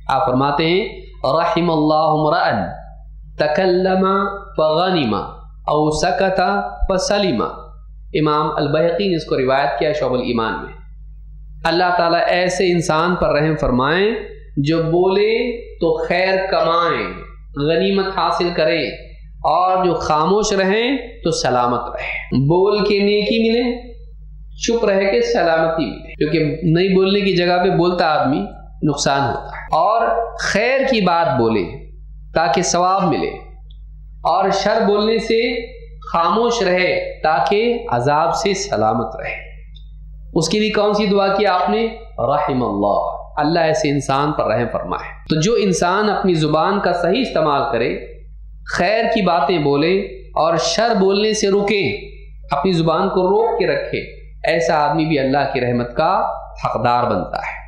आप फरमाते हैं रहिमल्लाहु रअन तकल्लमा फगनिमा औ सकता फसलिमा। इमाम अल-बैहक़ी ने इसको रिवायत किया शोबुल ईमान में। अल्लाह ताला ऐसे इंसान पर रहम फरमाएं जो बोले तो खैर कमाएं, गनीमत हासिल करें, और जो खामोश रहें तो सलामत रहे। बोल के नेकी मिले, चुप रह के सलामती मिले, क्योंकि नहीं बोलने की जगह पे बोलता आदमी नुकसान होता है। और खैर की बात बोले ताकि सवाब मिले, और शर बोलने से खामोश रहे ताकि अजाब से सलामत रहे। उसके लिए कौन सी दुआ की आपने? रहिमल्लाह, अल्लाह ऐसे इंसान पर रहम फरमाए। तो जो इंसान अपनी जुबान का सही इस्तेमाल करे, खैर की बातें बोले और शर बोलने से रुके, अपनी जुबान को रोक के रखे, ऐसा आदमी भी अल्लाह की रहमत का हकदार बनता है।